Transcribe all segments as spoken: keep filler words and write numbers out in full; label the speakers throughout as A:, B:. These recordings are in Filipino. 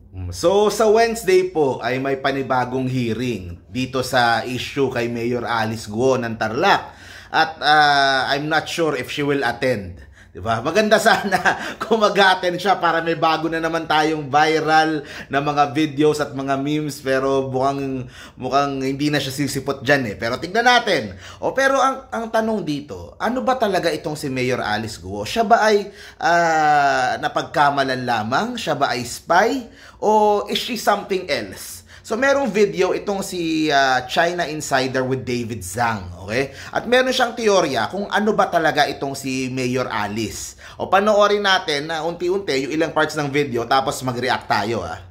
A: So sa Wednesday po ay may panibagong hearing dito sa issue kay Mayor Alice Guo ng Tarlac. At uh, I'm not sure if she will attend. Diba? Maganda sana kung mag-attend siya para may bago na naman tayong viral na mga videos at mga memes, pero mukhang, mukhang hindi na siya sisipot dyan eh. Pero tignan natin. O pero ang, ang tanong dito, ano ba talaga itong si Mayor Alice Guo? Siya ba ay uh, napagkamalan lamang? Siya ba ay spy? O is she something else? So merong video itong si uh, China Insider with David Zhang, okay? At meron siyang teorya kung ano ba talaga itong si Mayor Alice. O panoorin natin na unti-unti yung ilang parts ng video tapos mag-react tayo, ah.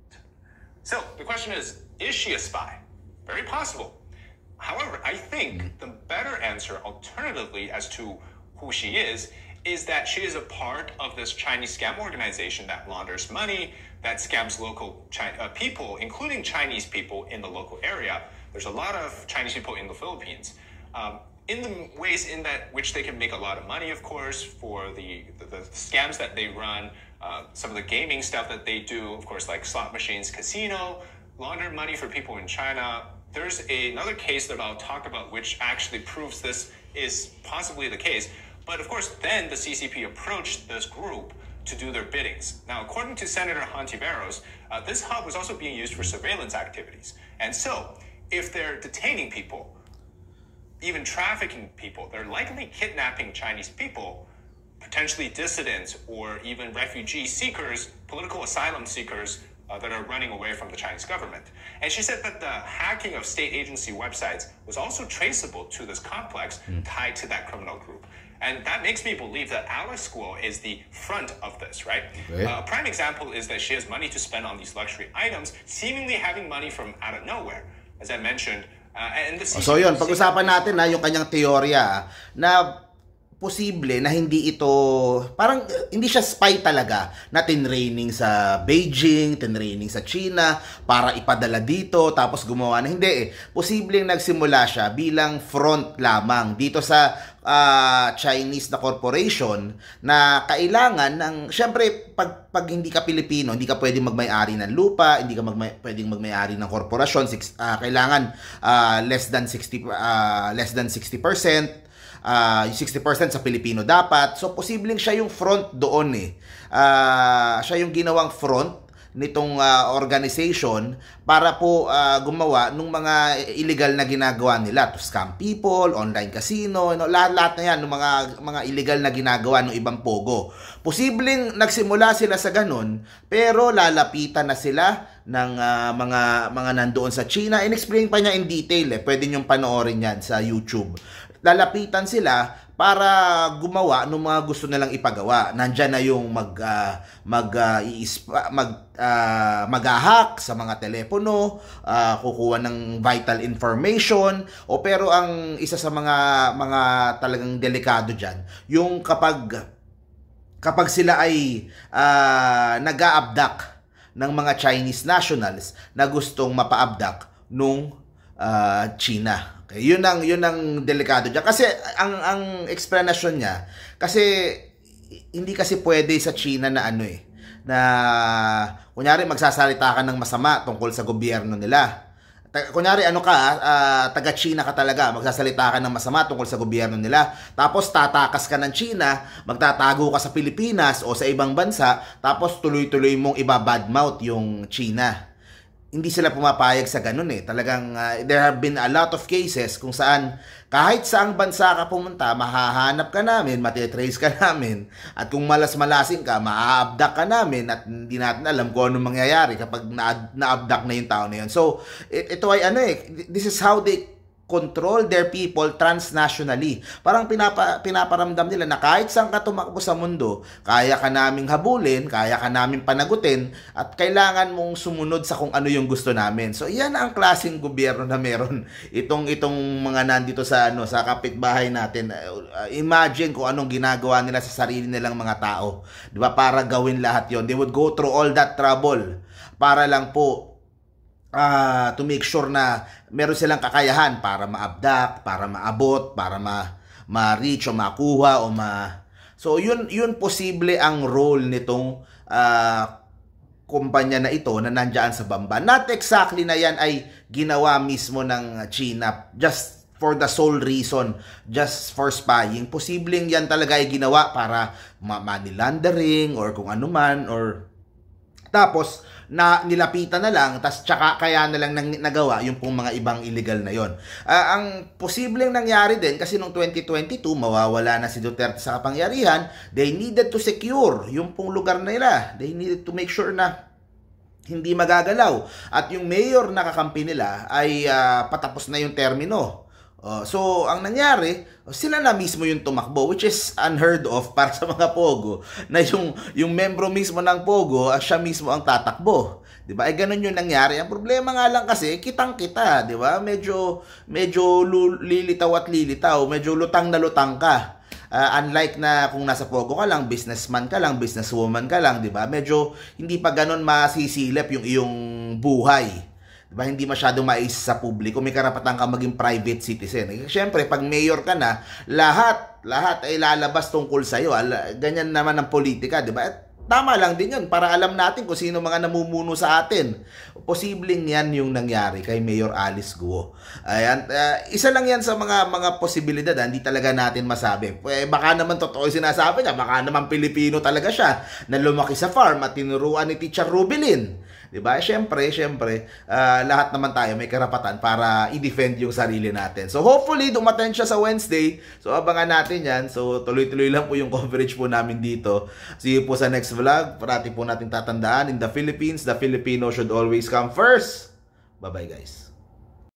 B: So, the question is, is she a spy? Very possible. However, I think the better answer alternatively as to who she is is that she is a part of this Chinese scam organization that launders money, that scams local China, uh, people, including Chinese people in the local area. There's a lot of Chinese people in the Philippines. Um, in the ways in that which they can make a lot of money, of course, for the, the, the scams that they run, uh, some of the gaming stuff that they do, of course, like slot machines, casino, launder money for people in China. There's a, another case that I'll talk about which actually proves this is possibly the case. But of course, then the C C P approached this group to do their biddings. Now, according to Senator Hontiveros, uh, this hub was also being used for surveillance activities. And so, if they're detaining people, even trafficking people, they're likely kidnapping Chinese people, potentially dissidents, or even refugee seekers, political asylum seekers, Uh, that are running away from the Chinese government. And she said that the hacking of state agency websites was also traceable to this complex mm. tied to that criminal group. And that makes me believe that Alice Guo is the front of this, right? Okay. Uh, a prime example is that she has money to spend on these luxury items, seemingly having money from out of nowhere. As I mentioned, uh, and the
A: so yun, pag-usapan natin na yung kanyang teorya na posible na hindi ito, parang hindi siya spy talaga na tinraining sa Beijing, tinraining sa China para ipadala dito tapos gumawa na. Hindi eh. Posibleng nagsimula siya bilang front lamang dito sa uh, Chinese na corporation na kailangan ng, syempre pag, pag hindi ka Pilipino, hindi ka pwedeng magmay-ari ng lupa, hindi ka magmay, pwedeng magmay-ari ng korporasyon, six, uh, kailangan uh, less than sixty uh, less than sixty percent. Uh, sixty percent sa Pilipino dapat. So, posibleng siya yung front doon eh. Uh, siya yung ginawang front nitong uh, organization para po uh, gumawa ng mga illegal na ginagawa nila. To scam people, online casino, no? lahat-lahat na yan, ng mga, mga illegal na ginagawa ng ibang pogo. Posibleng nagsimula sila sa ganun, pero lalapitan na sila ng uh, mga, mga nandoon sa China. In-explain pa niya in detail eh. Pwede niyong panoorin yan sa YouTube. Lalapitan sila para gumawa ng mga gusto nilang ipagawa. Nandiyan na yung mag uh, mag uh, iispa, mag uh, mag-hack sa mga telepono, uh, kukuha ng vital information, o pero ang isa sa mga mga talagang delikado diyan, yung kapag kapag sila ay uh, nag-a-abduct ng mga Chinese nationals na gustong mapa-abduct nung uh, China. Okay, yun ang yun ang delikado diyan kasi ang ang explanation niya kasi hindi kasi pwede sa China na ano eh na kunyari magsasalita ka ng masama tungkol sa gobyerno nila. Kunyari ano ka uh, taga China ka talaga, magsasalita ka ng masama tungkol sa gobyerno nila. Tapos tatakas ka ng China, magtatago ka sa Pilipinas o sa ibang bansa, tapos tuloy-tuloy mong ibabadmouth yung China. Hindi sila pumapayag sa ganun eh. Talagang uh, there have been a lot of cases kung saan kahit saang bansa ka pumunta, mahahanap ka namin, matitrace ka namin, at kung malas-malasin ka, maa-abduct ka namin at hindi natin alam kung anong mangyayari kapag na-abduct na yung tao na yun. So, ito ay ano eh, this is how they control their people transnationally. Parang pinapa, pinaparamdam nila na kahit saan ka tumakbo sa mundo, kaya ka naming habulin, kaya ka naming panagutin, at kailangan mong sumunod sa kung ano yung gusto namin. So, yan ang klaseng gobyerno na meron itong itong mga nandito sa ano sa kapitbahay natin. Uh, imagine kung anong ginagawa nila sa sarili nilang mga tao. 'Di ba? Para gawin lahat 'yon. They would go through all that trouble para lang po Uh, to make sure na meron silang kakayahan para ma-abduct, para maabot, para ma ma-reach o makuha o ma... So, yun, yun posible ang role nitong uh, kumpanya na ito na nandyan sa Bamban. Not exactly na yan ay ginawa mismo ng China just for the sole reason, just for spying. Posibleng yan talaga ay ginawa para money laundering or kung ano man, or tapos na nilapitan na lang, tas tsaka kaya na lang nang, nagawa yung pong mga ibang illegal na yon. Uh, ang posibleng nangyari din, kasi noong twenty twenty-two, mawawala na si Duterte sa kapangyarihan, they needed to secure yung pong lugar nila. They needed to make sure na hindi magagalaw. At yung mayor na kakampi nila ay uh, patapos na yung termino. Uh, so, ang nangyari, sila na mismo yung tumakbo, which is unheard of para sa mga Pogo, na yung, yung membro mismo ng Pogo, uh, siya mismo ang tatakbo. Diba? Eh, ganun yung nangyari. Ang problema nga lang kasi, kitang-kita, diba? Medyo, medyo lilitaw at lilitaw, medyo lutang na lutang ka. Uh, unlike na kung nasa Pogo ka lang, businessman ka lang, businesswoman ka lang, diba? Medyo hindi pa ganun masisilip yung iyong buhay. Diba, hindi masyadong mais sa publiko, may karapatan ka maging private citizen. Eh, Siyempre, pag mayor ka na, lahat, lahat ay lalabas tungkol sa'yo. Ganyan naman ang politika, diba? At tama lang din yun, para alam natin kung sino mga namumuno sa atin. Posibleng yan yung nangyari kay Mayor Alice Guo. Ayan, uh, isa lang yan sa mga mga posibilidad, hindi talaga natin masabi. Eh, baka naman totoo yung sinasabi niya, baka naman Pilipino talaga siya, na lumaki sa farm at tinuruan ni Teacher Rubilin. Diba? Siyempre, siyempre, uh, lahat naman tayo may karapatan para i-defend yung sarili natin. So, hopefully, dumating siya sa Wednesday. So, abangan natin yan. So, tuloy-tuloy lang po yung coverage po namin dito. See you po sa next vlog. Parati po natin tatandaan, in the Philippines, the Filipino should always come first. Bye-bye, guys.